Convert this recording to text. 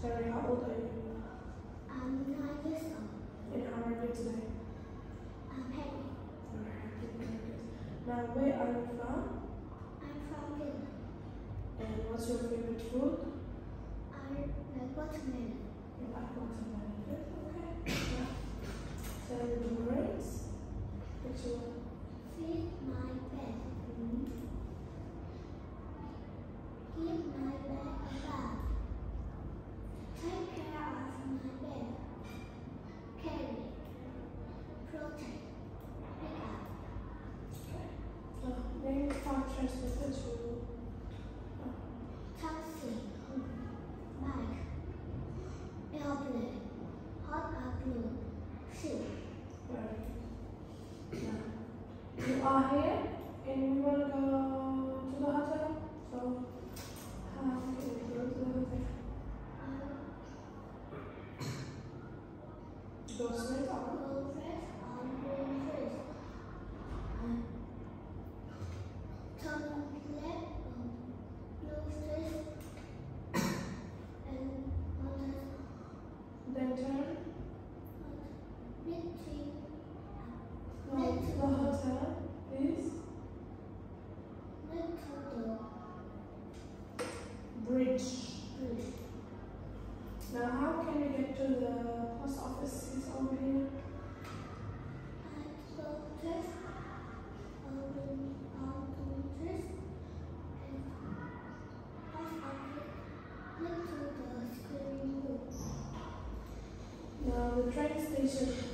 Terry, how old are you? I'm 9 years old. And how are you today? I'm happy. You're happy, very good. Now, where are you from? I'm from Finland. And what's your favorite food? I like watermelon. You like watermelon. Good, okay. Yeah. Tell me the words. Which one? Feed my bed. Mm-hmm. Give my bed a bath. Take care of my bed. Carry. Protect. Pick up. Name five transportation. Taxi. Bike. Airplane. Hot air balloon. Ship. Right. Now, you are here and we want to go to the hotel. So, how can we go to the hotel? Go straight on. Go first on green first. Turn left on blue first. And on Then turn. between No, the hotel is little bridge. bridge. Now, how can we get to the post office? Is over here. And go first on first. And off of it into the screen room. Now, the train station